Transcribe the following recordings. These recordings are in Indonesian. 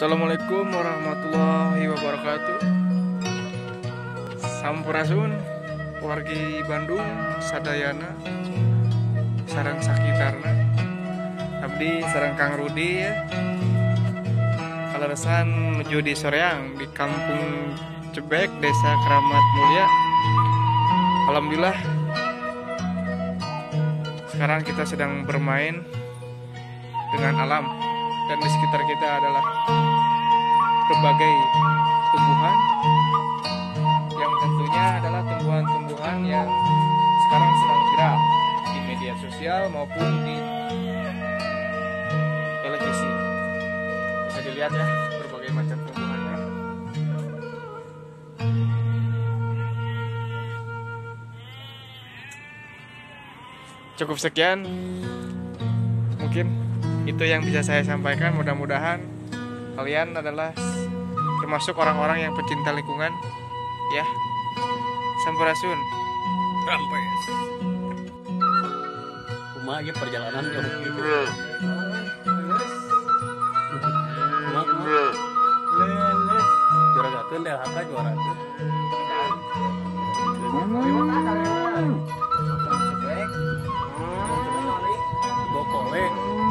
Assalamualaikum warahmatullahi wabarakatuh. Sampurasun wargi Bandung sadayana sareng sakitarna. Abdi sareng Kang Rudi ya. Kaleresan menuju di Soreang di Kampung Cebek, Desa Keramat Mulia. Alhamdulillah sekarang kita sedang bermain dengan alam, dan di sekitar kita adalah berbagai tumbuhan yang tentunya adalah tumbuhan-tumbuhan yang sekarang sedang viral di media sosial maupun di televisi. Bisa dilihat ya berbagai macam tumbuhannya. Cukup sekian mungkin itu yang bisa saya sampaikan. Mudah-mudahan kalian adalah termasuk orang-orang yang pecinta lingkungan ya. Sampurasun. Rampes. Kumaha ieu perjalanan jauh gitu. Kumaha. Juara gakeun DLHK juara teh. Gokole.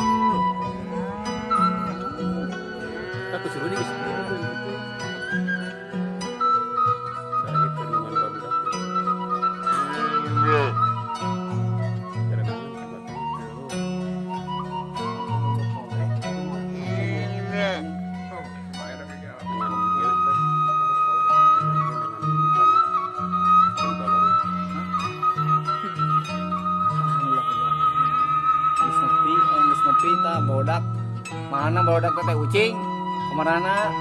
Aku suruh di sini. Saya perumahan barudak. Bodak mana bodak teh ucing kumarana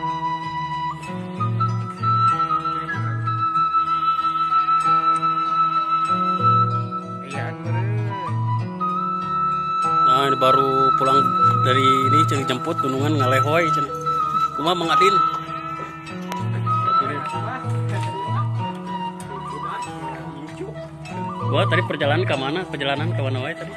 nah ini baru pulang dari ini ceng jemput tunungan ngalehoy cenah kumaha Mang Adin. Gua tadi perjalanan ke mana wae tadi?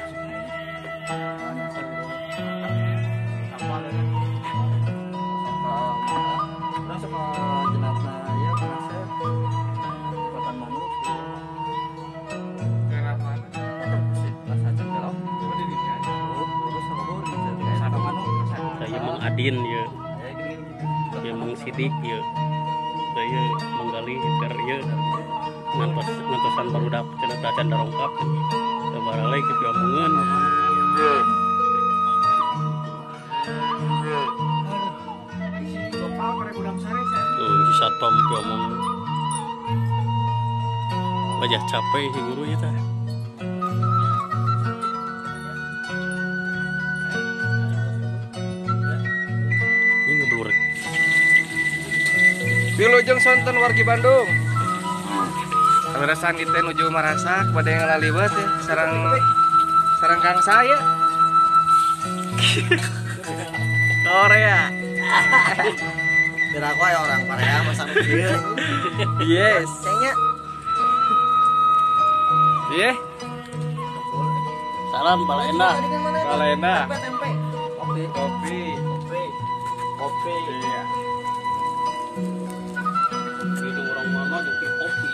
Adin ya, ya Mang Sidik ya, saya menggali ker ya, ngantosan barudak cenah tacan darongkap, sabaralai ke piomongan. Tuh si satpam piomong, wajah capek si guru ya teh. Wilujeng sonten wargi Bandung. Kaleresan kita nuju Marasak pada yang ngalaliwat ya. Sarang Kang saya. Korea. kira aku ya orang Korea masa dia. Yes. Kayaknya. Iya. Salam Balenda. Balenda. Tempe. Kopi. Iya. Hidung orang mama juga kopi.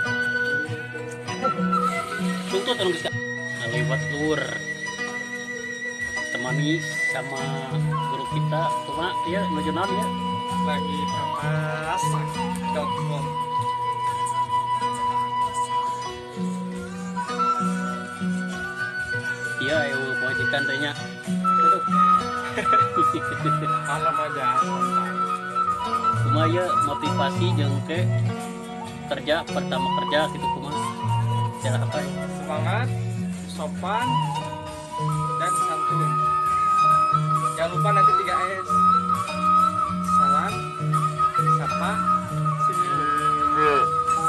Tuntut orang bisa lewat lur. Temani sama guru kita, cuma dia ngajarin ya. Lagi masak.com. Iya, yang kewajikan tanya. Malam aja santai. Cuma ya motivasi jeung ke kerja pertama kerja gitu kumaha. Cara apa ya? Semangat, sopan, dan santun. Jangan lupa nanti 3S. Salam, sapa, senyum.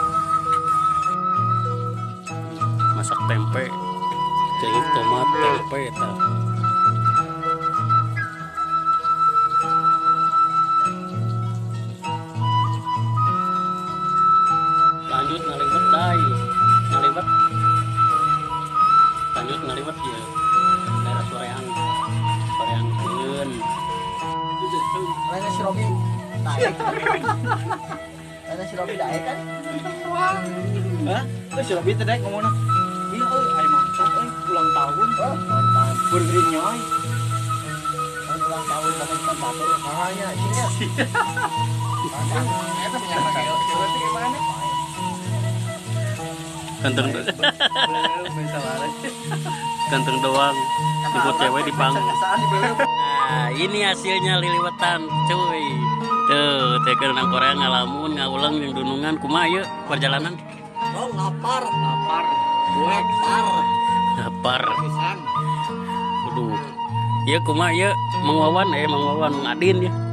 Masak tempe. Ceuk tomat tempe eta. Lanjut ngaliwat dai. Lanjut ngaliwat ya. Daerah Soreang. Soreang keun. Lainnya si Robi daek. Lainnya si Robi daek kan? Hah? Terus si Robi teh ngomongna. Iya ai mantap ulang tahun. Oh, mantap. Burger nyoy. Ulang tahun sama kita batur. Hanya nya. Eta menyangka kayak berarti gimana? Ganteng ganteng doang jemput cewek di panggung. Nah ini hasilnya liliwetan cuy. Tuh teh nang Korea ngalamun ngaulang yang dunungan kumaha yeuh perjalanan. Oh, lapar. Buat Lapar. pisan. Aduh. Ieu kumaha ieu Mang Wawan Mang Adin ya.